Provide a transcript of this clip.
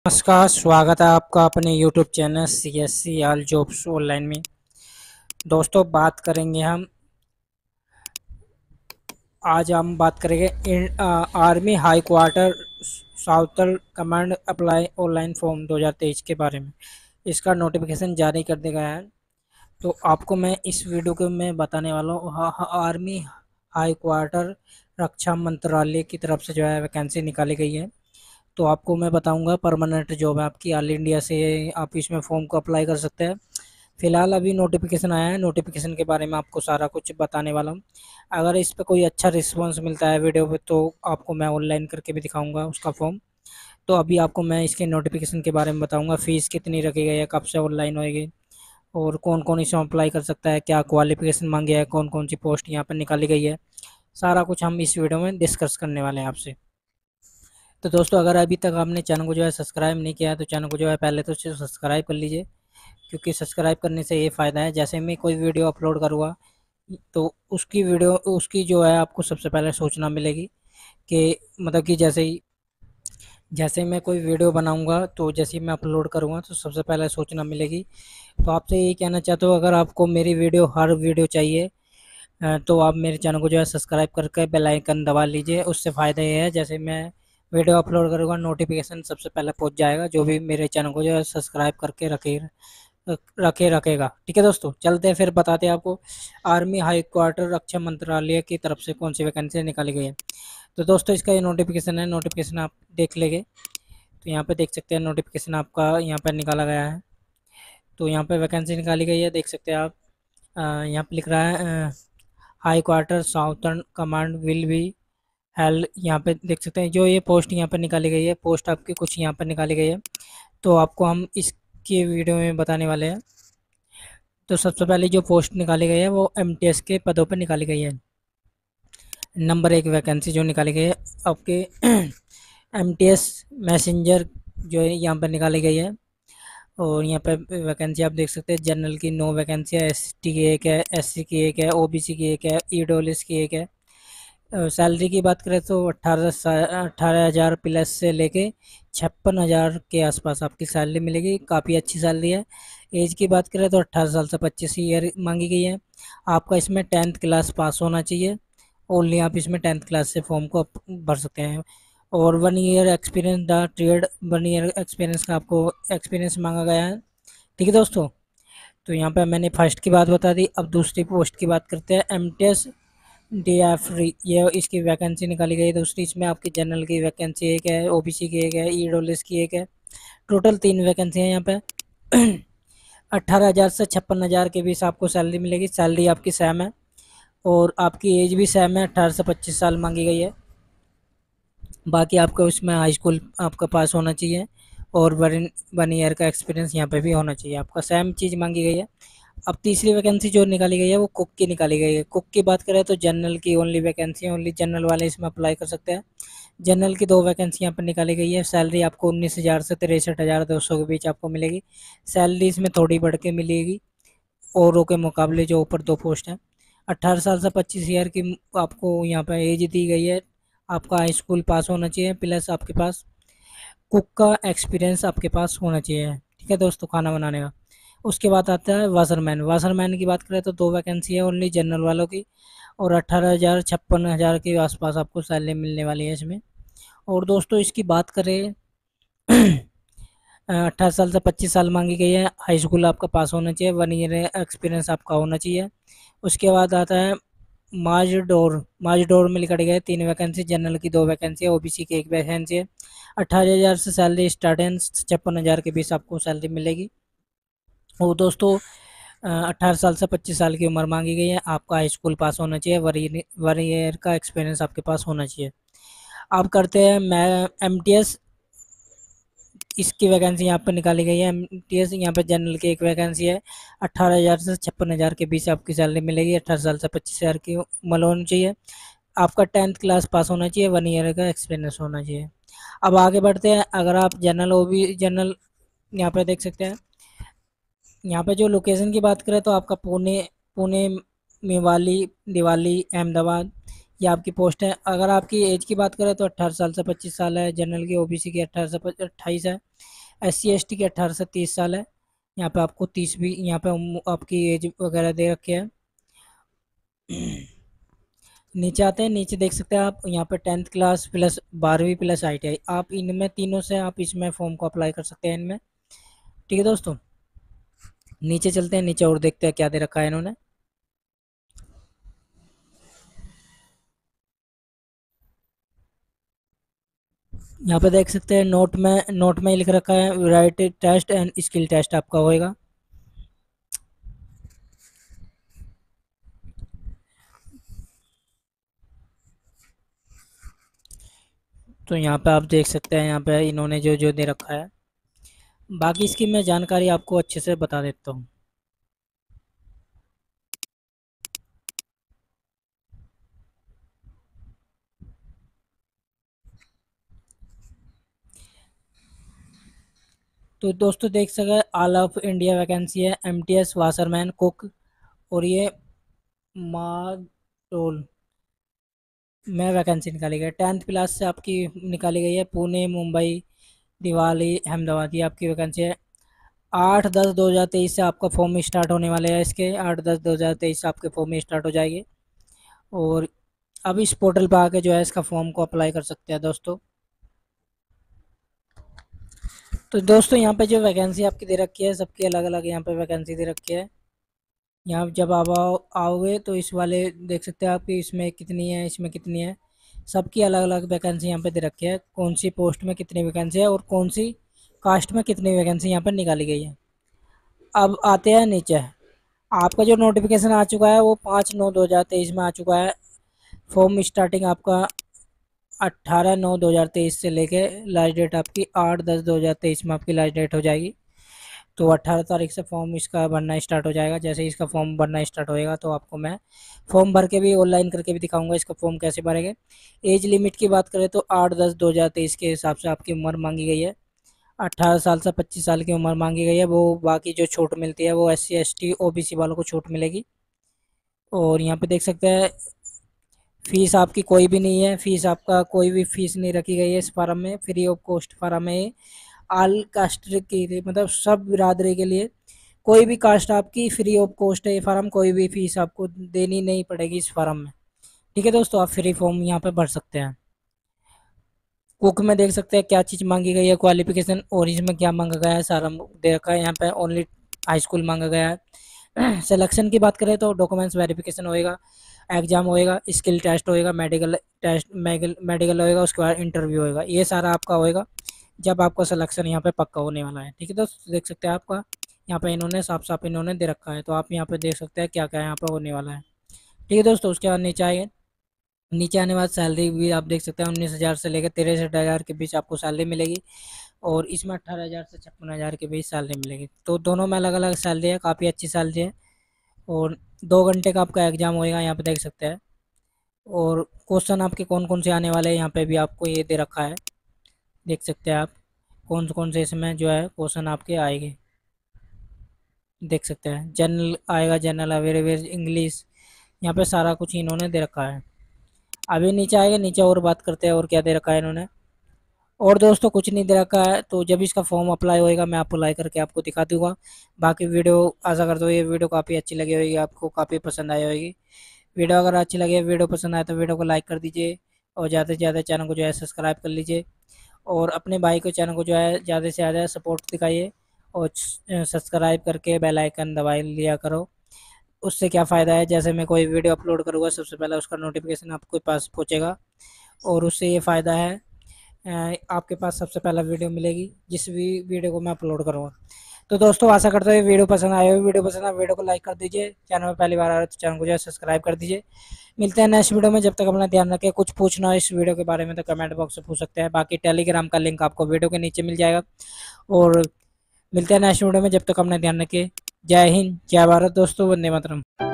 नमस्कार, स्वागत है आपका अपने YouTube channel CSC all jobs online में। दोस्तों, आज हम बात करेंगे army headquarter southern command apply online form 2023 के बारे में। इसका नोटिफिकेशन जारी कर दिया गया है। तो आपको मैं इस वीडियो के में बताने वाला हूँ आर्मी हाई क्वार्टर रक्षा मंत्रालय की तरफ से जो है वैकेंसी निकाली गई है। तो आपको मैं बताऊंगा, परमानेंट जॉब है आपकी, ऑल इंडिया से आप इसमें फॉर्म को अप्लाई कर सकते हैं। फिलहाल अभी नोटिफिकेशन आया है, नोटिफिकेशन के बारे में आपको सारा कुछ बताने वाला हूँ। अगर इस पे कोई अच्छा रिस्पांस मिलता है वीडियो पे तो आपको मैं ऑनलाइन करके भी दिखाऊंगा उसका फॉर्म। तो अभी आपको मैं इसके नोटिफिकेशन के बारे में बताऊंगा, फीस कितनी रखी गई है, कब से ऑनलाइन होएगी और कौन कौन इसमें अप्लाई कर सकता है, क्या क्वालिफिकेशन मांगे है, कौन कौन सी पोस्ट यहाँ पर निकाली गई है। सारा कुछ हम इस वीडियो में डिस्कस करने वाले हैं आपसे। तो दोस्तों, अगर अभी तक आपने चैनल को जो है सब्सक्राइब नहीं किया है तो चैनल को जो है पहले तो सब्सक्राइब कर लीजिए, क्योंकि सब्सक्राइब करने से ये फ़ायदा है, जैसे मैं कोई वीडियो अपलोड करूँगा तो उसकी जो है आपको सबसे पहले सूचना मिलेगी। कि मतलब कि जैसे मैं कोई वीडियो बनाऊंगा तो जैसे ही मैं अपलोड करूँगा तो सबसे पहले सूचना मिलेगी। तो आपसे यही कहना चाहता हूँ, अगर आपको मेरी हर वीडियो चाहिए तो आप मेरे चैनल को जो है सब्सक्राइब करके बेल आइकन दबा लीजिए। उससे फ़ायदा ये है, जैसे मैं वीडियो अपलोड करूँगा नोटिफिकेशन सबसे पहले पहुंच जाएगा, जो भी मेरे चैनल को जो है सब्सक्राइब करके रखेगा। ठीक है दोस्तों, चलते हैं फिर बताते हैं आपको आर्मी हाई क्वार्टर रक्षा मंत्रालय की तरफ से कौन सी वैकेंसी निकाली गई है। तो दोस्तों, इसका ये नोटिफिकेशन है, नोटिफिकेशन आप देख लेंगे तो यहाँ पे देख सकते हैं नोटिफिकेशन आपका यहाँ पर निकाला गया है। तो यहाँ पे वैकेंसी निकाली गई है, देख सकते हैं आप। यहाँ पे लिख रहा है headquarter southern command will be held. यहाँ पे देख सकते हैं जो ये पोस्ट यहाँ पर निकाली गई है, पोस्ट आपकी कुछ यहाँ पर निकाली गई है। तो आपको हम इसके वीडियो में बताने वाले हैं। तो सबसे पहले जो पोस्ट निकाली गई है वो MTS के पदों पर निकाली गई है। नंबर 1 वैकेंसी जो निकाली गई है आपके MTS मैसेंजर जो है यहाँ पर निकाली गई है। और यहाँ पे वैकेंसी आप देख सकते हैं, जनरल की 9 वैकेंसी है, ST की 1 है, SC की 1 है, OBC की 1 है, EWS की 1 है। सैलरी की बात करें तो 18,000 प्लस से लेके 56,000 के आसपास आपकी सैलरी मिलेगी, काफ़ी अच्छी सैलरी है। एज की बात करें तो 18 साल से 25 ईयर मांगी गई है। आपका इसमें 10th क्लास पास होना चाहिए। ओनली आप इसमें 10th क्लास से फॉर्म को भर सकते हैं। और 1 year experience the trade, 1 year experience का आपको एक्सपीरियंस मांगा गया है। ठीक है दोस्तों, तो यहाँ पे मैंने फर्स्ट की बात बता दी। अब दूसरी पोस्ट की बात करते हैं, MTS DF ये इसकी वैकेंसी निकाली गई है दूसरी। इसमें आपकी जनरल की वैकेंसी 1 है, OBC की 1 है, EWS की 1 है। टोटल 3 वैकेंसी है यहाँ पे। 18,000 से 56,000 के बीच आपको सैलरी मिलेगी। सैलरी आपकी सेम है और आपकी एज भी सेम है, 18 से 25 साल मांगी गई है। बाकी आपको इसमें हाई स्कूल आपका पास होना चाहिए और 1 ईयर का एक्सपीरियंस यहाँ पे भी होना चाहिए, आपका सेम चीज़ मांगी गई है। अब तीसरी वैकेंसी जो निकाली गई है वो कुक की निकाली गई है। कुक की बात करें तो जनरल की ओनली वैकेंसी है, ओनली जनरल वाले इसमें अप्लाई कर सकते हैं। जनरल की 2 वैकेंसी यहाँ पर निकाली गई है। सैलरी आपको 19,000 से 63,200 के बीच आपको मिलेगी। सैलरी इसमें थोड़ी बढ़ के मिलेगी औरों के मुकाबले, जो ऊपर 2 पोस्ट हैं। 18 साल से 25 ईयर की आपको यहाँ पर एज दी गई है। आपका हाई स्कूल पास होना चाहिए, प्लस आपके पास कुक का एक्सपीरियंस आपके पास होना चाहिए। ठीक है दोस्तों, खाना बनाने का। उसके बाद आता है वाशरमैन। वाशरमैन की बात करें तो 2 वैकेंसी है ओनली जनरल वालों की, और 18,000 56,000 के आसपास आपको सैलरी मिलने वाली है इसमें। और दोस्तों, इसकी बात करें 18 साल से 25 साल मांगी गई है। हाई स्कूल आपका पास होना चाहिए, 1 ईयर एक्सपीरियंस आपका होना चाहिए। उसके बाद आता है माजडोर। माजडोर में लिखा गया है 3 वैकेंसी, जनरल की 2 वैकेंसी है, OBC की 1 वैकेंसी है। 18,000 से सैलरी स्टार्ट है, 56,000 के बीच आपको सैलरी मिलेगी। और दोस्तों, 18 साल से 25 साल की उम्र मांगी गई है। आपका हाई स्कूल पास होना चाहिए, 1 ईयर का एक्सपीरियंस आपके पास होना चाहिए। अब करते हैं मैं MTS। इसकी वैकेंसी यहाँ पर निकाली गई है। MTS यहाँ पे जनरल की 1 वैकेंसी है। 18,000 से 56,000 के बीच आपकी सैलरी मिलेगी। 18 साल से 25,000 की उम्र होनी चाहिए। आपका 10th क्लास पास होना चाहिए, 1 ईयर का एक्सपीरियंस होना चाहिए। अब आगे बढ़ते हैं। अगर आप जनरल यहाँ पे देख सकते हैं, यहाँ पे जो लोकेशन की बात करें तो आपका पुणे, पुणे, मेवाली, दिवाली, अहमदाबाद, ये आपकी पोस्ट है। अगर आपकी एज की बात करें तो 18 साल से 25 साल है, जनरल की ओबीसी की 18 से 28 है, SC ST की 18 से 30 साल है। यहाँ पे आपको 30 भी यहाँ पे आपकी एज वगैरह दे रखी है। नीचे आते हैं, नीचे देख सकते हैं आप यहाँ पे 10th क्लास प्लस 12वीं प्लस ITI, आप इनमें तीनों से आप इसमें फॉर्म को अप्लाई कर सकते हैं इनमें। ठीक है दोस्तों, नीचे चलते हैं, नीचे और देखते हैं क्या दे रखा है इन्होंने। यहाँ पे देख सकते हैं नोट में लिख रखा है write test and skill test आपका होएगा। तो यहाँ पे आप देख सकते हैं, यहाँ पे इन्होंने जो जो दे रखा है, बाकी इसकी मैं जानकारी आपको अच्छे से बता देता हूँ। तो दोस्तों देख सके ऑल ऑफ इंडिया वैकेंसी है, MTS वाशरमैन कुक, और ये माडोल में वैकेंसी निकाली गई है। 10th क्लास से आपकी निकाली गई है, पुणे, मुंबई, दिवाली, अहमदाबाद, ये आपकी वैकेंसी है। 8/10/2023 से आपका फॉर्म स्टार्ट होने वाले हैं इसके, 8/10/2023 से आपके फॉर्म स्टार्ट हो जाएगी। और अब इस पोर्टल पर आके जो है इसका फॉर्म को अप्लाई कर सकते हैं दोस्तों। तो दोस्तों यहाँ पे जो वैकेंसी आपकी दे रखी है, सबकी अलग अलग यहाँ पे वैकेंसी दे रखी है। यहाँ जब आप आओगे तो इस वाले देख सकते हैं आपकी इसमें कितनी है, इसमें कितनी है, सबकी अलग अलग वैकेंसी यहाँ पे दे रखी है, कौन सी पोस्ट में कितनी वैकेंसी है और कौन सी कास्ट में कितनी वैकेंसी यहाँ पर निकाली गई है। अब आते हैं नीचे, आपका जो नोटिफिकेशन आ चुका है वो 5/9/2023 में आ चुका है। फॉर्म स्टार्टिंग आपका 18/9/2023 से लेके लास्ट डेट आपकी 8/10/2023 में आपकी लास्ट डेट हो जाएगी। तो 18 तारीख से फॉर्म इसका भरना स्टार्ट हो जाएगा। जैसे ही इसका फॉर्म भरना स्टार्ट होएगा तो आपको मैं फॉर्म भर के भी ऑनलाइन करके भी दिखाऊंगा इसका फॉर्म कैसे भरेंगे। एज लिमिट की बात करें तो 8/10/2023 के हिसाब से आपकी उम्र मांगी गई है, 18 साल से 25 साल की उम्र मांगी गई है। वो बाकी जो छूट मिलती है वो SC ST OBC वालों को छूट मिलेगी। और यहाँ पे देख सकते हैं फीस आपकी कोई भी नहीं है, फीस आपका कोई भी फीस नहीं रखी गई है इस फार्म में, फ्री ऑफ कॉस्ट फार्म है। ऑल कास्ट के लिए, मतलब सब बिरादरी के लिए, कोई भी कास्ट आपकी फ्री ऑफ कॉस्ट है ये फार्म, कोई भी फीस आपको देनी नहीं पड़ेगी इस फार्म में। ठीक है दोस्तों, आप फ्री फॉर्म यहाँ पे भर सकते हैं। कुक में देख सकते हैं क्या चीज़ मांगी गई है, क्वालिफिकेशन और इसमें क्या मांगा गया है सारा दे रखा है। यहाँ पे ओनली हाई स्कूल मांगा गया है। सिलेक्शन की बात करें तो डॉक्यूमेंट्स वेरिफिकेशन होएगा, एग्जाम होएगा, स्किल टेस्ट होएगा, मेडिकल टेस्ट मेडिकल होएगा, उसके बाद इंटरव्यू होएगा। ये सारा आपका होएगा जब आपका सिलेक्शन यहाँ पे पक्का होने वाला है। ठीक है दोस्तों, देख सकते हैं आपका यहाँ पे इन्होंने साफ साफ इन्होंने दे रखा है, तो आप यहाँ पे देख सकते हैं क्या क्या यहाँ पे होने वाला है। ठीक है दोस्तों, उसके बाद नीचे आएंगे, नीचे आने बाद सैलरी भी आप देख सकते हैं 19,000 से लेकर 63,000 के बीच आपको सैलरी मिलेगी। और इसमें 18,000 से 56,000 के बीच सैलरी मिलेगी। तो दोनों में अलग अलग सैलरी है, काफ़ी अच्छी सैलरी है। और 2 घंटे का आपका एग्जाम होएगा, यहाँ पे देख सकते हैं। और क्वेश्चन आपके कौन कौन से आने वाले हैं यहाँ पे भी आपको ये दे रखा है, देख सकते हैं आप कौन कौन से इसमें जो है क्वेश्चन आपके आएंगे, देख सकते हैं। जनरल आएगा, जनरल अवेयरनेस, इंग्लिश, यहाँ पे सारा कुछ इन्होंने दे रखा है। अभी नीचे आएगा, नीचे और बात करते हैं और क्या दे रखा है इन्होंने। और दोस्तों कुछ नहीं दे रखा है, तो जब इसका फॉर्म अप्लाई होएगा मैं अप्लाई करके आपको दिखा दूंगा। बाकी वीडियो आशा करता हूँ ये वीडियो काफ़ी अच्छी लगी होगी, आपको काफ़ी पसंद आई होगी। वीडियो अगर अच्छी लगे, वीडियो पसंद आए तो वीडियो को लाइक कर दीजिए और ज़्यादा से ज़्यादा चैनल को जो है सब्सक्राइब कर लीजिए। और अपने भाई को चैनल को जो है ज़्यादा से ज़्यादा सपोर्ट दिखाइए और सब्सक्राइब करके बेल आइकन दबा लिया करो। उससे क्या फ़ायदा है, जैसे मैं कोई वीडियो अपलोड करूँगा सबसे पहले उसका नोटिफिकेशन आपके पास पहुँचेगा। और उससे ये फ़ायदा है आपके पास सबसे पहला वीडियो मिलेगी जिस भी वीडियो को मैं अपलोड करूँगा। तो दोस्तों आशा करता हूँ वीडियो पसंद आए हो, वीडियो पसंद आए वीडियो को लाइक कर दीजिए, चैनल में पहली बार आ रहे तो चैनल को जो है सब्सक्राइब कर दीजिए। मिलते हैं नेक्स्ट वीडियो में, जब तक अपना ध्यान रखें। कुछ पूछना हो इस वीडियो के बारे में तो कमेंट बॉक्स से पूछ सकते हैं, बाकी टेलीग्राम का लिंक आपको वीडियो के नीचे मिल जाएगा। और मिलते हैं नेक्स्ट वीडियो में, जब तक अपना ध्यान रखें। जय हिंद, जय भारत दोस्तों, वंदे मातरम।